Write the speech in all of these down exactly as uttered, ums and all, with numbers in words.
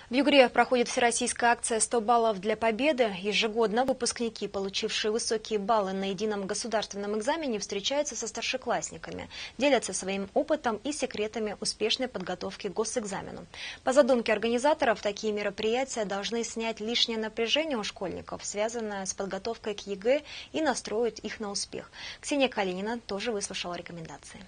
В Югре проходит всероссийская акция «сто баллов для победы». Ежегодно выпускники, получившие высокие баллы на едином государственном экзамене, встречаются со старшеклассниками, делятся своим опытом и секретами успешной подготовки к госэкзамену. По задумке организаторов, такие мероприятия должны снять лишнее напряжение у школьников, связанное с подготовкой к ЕГЭ, и настроить их на успех. Ксения Калинина тоже выслушала рекомендации.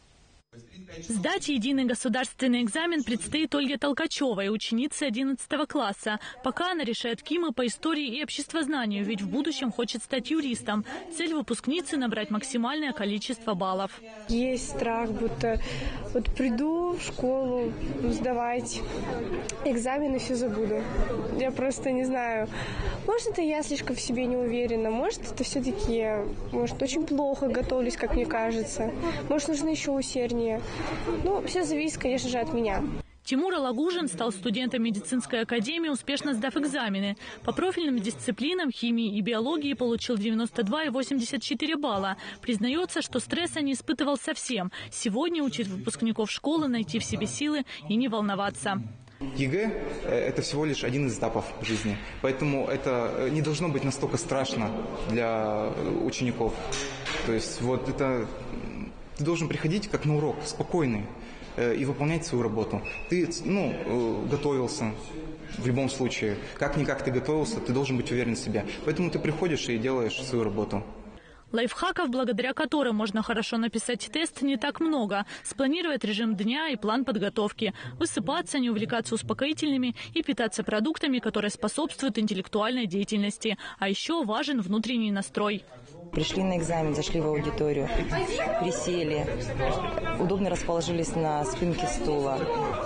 Сдать единый государственный экзамен предстоит Ольге Толкачевой, ученице одиннадцатого класса. Пока она решает КИМы по истории и обществознанию, ведь в будущем хочет стать юристом. Цель выпускницы – набрать максимальное количество баллов. Есть страх, будто вот приду в школу сдавать экзамен и все забуду. Я просто не знаю, может, это я слишком в себе не уверена, может, это все-таки, может, очень плохо готовлюсь, как мне кажется, может, нужно еще усерднее. Ну, все зависит, конечно же, от меня. Тимур Алагужин стал студентом медицинской академии, успешно сдав экзамены. По профильным дисциплинам химии и биологии получил девяносто два и восемьдесят четыре балла. Признается, что стресса не испытывал совсем. Сегодня учит выпускников школы найти в себе силы и не волноваться. ЕГЭ – это всего лишь один из этапов жизни, поэтому это не должно быть настолько страшно для учеников. То есть вот это ты должен приходить как на урок, спокойный, и выполнять свою работу. Ты, ну, готовился в любом случае. Как-никак ты готовился, ты должен быть уверен в себе. Поэтому ты приходишь и делаешь свою работу. Лайфхаков, благодаря которым можно хорошо написать тест, не так много. Спланировать режим дня и план подготовки. Высыпаться, не увлекаться успокоительными и питаться продуктами, которые способствуют интеллектуальной деятельности. А еще важен внутренний настрой. Пришли на экзамен, зашли в аудиторию, присели, удобно расположились на спинке стула.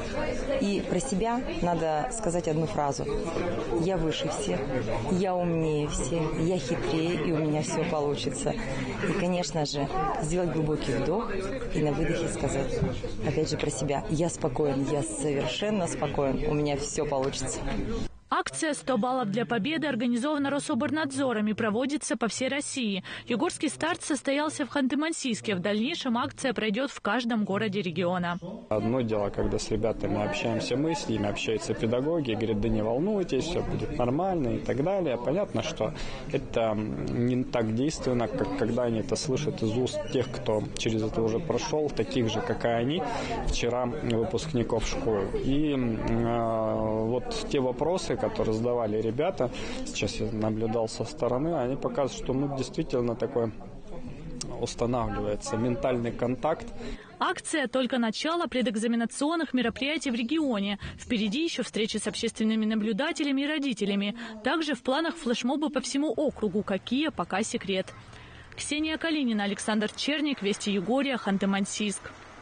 И про себя надо сказать одну фразу. Я выше всех, я умнее всех, я хитрее, и у меня все получится. И, конечно же, сделать глубокий вдох и на выдохе сказать, опять же, про себя. Я спокоен, я совершенно спокоен, у меня все получится. Акция «сто баллов для победы» организована Рособорнадзором и проводится по всей России. Югорский старт состоялся в Ханты-Мансийске. В дальнейшем акция пройдет в каждом городе региона. Одно дело, когда с ребятами общаемся мы, с ними общаются педагоги, говорят, да не волнуйтесь, все будет нормально и так далее. Понятно, что это не так действенно, как когда они это слышат из уст тех, кто через это уже прошел, таких же, как и они, вчера выпускников школы. И э, вот те вопросы, которые задавали ребята, сейчас я наблюдал со стороны, они показывают, что ну, действительно такое устанавливается ментальный контакт. Акция – только начало предэкзаменационных мероприятий в регионе. Впереди еще встречи с общественными наблюдателями и родителями. Также в планах флешмобы по всему округу. Какие – пока секрет. Ксения Калинина, Александр Черник, Вести Югория, Ханты-Мансийск.